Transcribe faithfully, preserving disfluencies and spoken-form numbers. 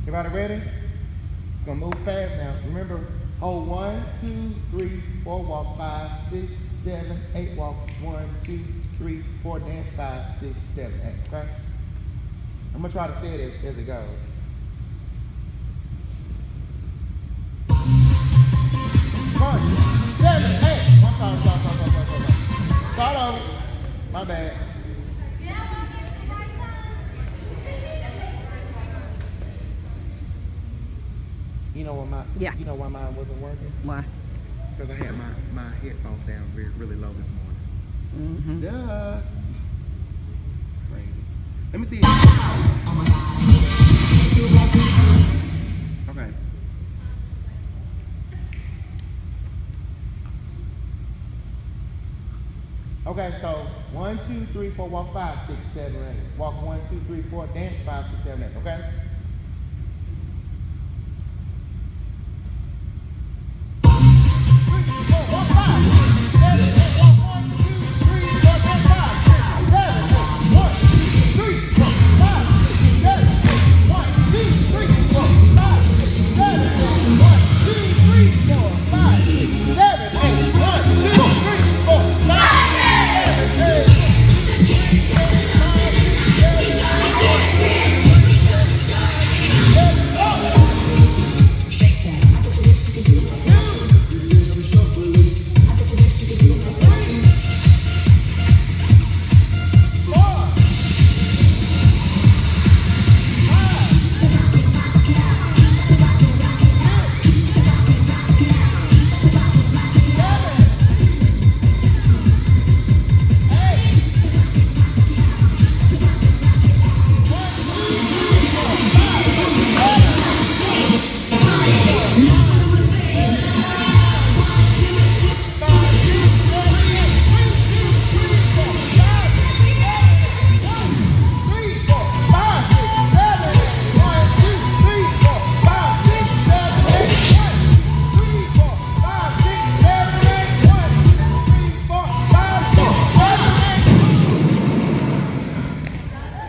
Everybody ready? It's gonna move fast now. Remember, hold one, two, three, four, walk, five, six, seven, eight, walk, one, two, three, four, dance, five, six, seven, eight, okay? I'm gonna try to say it as, as it goes. One, seven, eight. I'm sorry, sorry, sorry, sorry, sorry, sorry. Start over. My bad. You know why my yeah. You know why mine wasn't working? Why? Because I had my, my headphones down really, really low this morning. Mm-hmm. Duh. Crazy. Let me see. Okay. Okay, so one, two, three, four, walk five, six, seven, eight. Walk one, two, three, four, dance five, six, seven, eight. Okay?